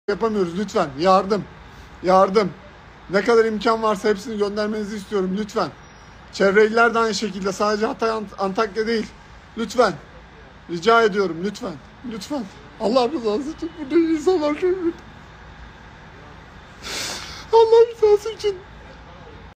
yapamıyoruz. Lütfen yardım. Yardım. Ne kadar imkan varsa hepsini göndermenizi istiyorum. Lütfen. Çevre iller de aynı şekilde. Sadece Hatay, Antakya değil. Lütfen. Rica ediyorum. Lütfen. Lütfen. Allah rızası için. Burada insanlar çok kötü. Allah rızası için.